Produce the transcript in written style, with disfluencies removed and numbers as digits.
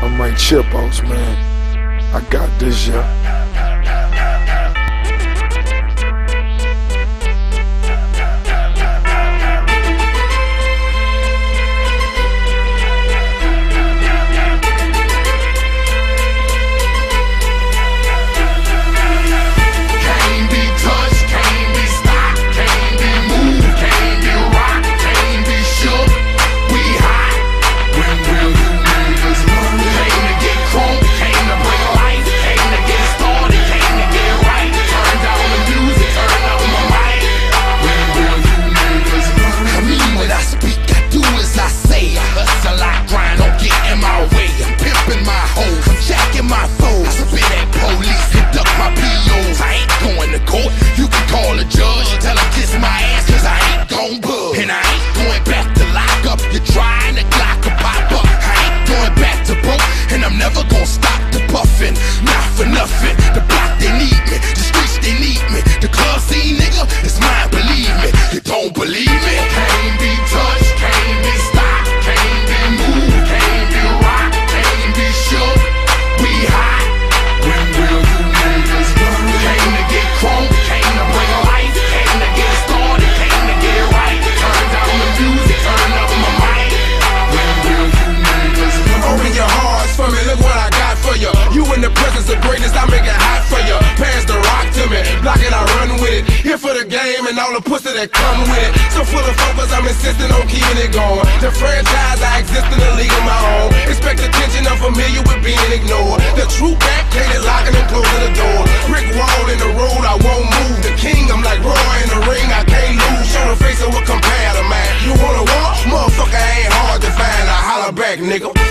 my chipos, man. I got this, yeah. For the game and all the pussy that come with it. So full of focus, I'm insisting on keeping it going. The franchise, I exist in a league of my own. Expect attention, I'm familiar with being ignored. The true back, cated locking and closing the door. Brick wall in the road, I won't move. The king, I'm like Roy in the ring, I can't lose. Show the face of what compare to man. You wanna walk? Motherfucker ain't hard to find. I holler back, nigga.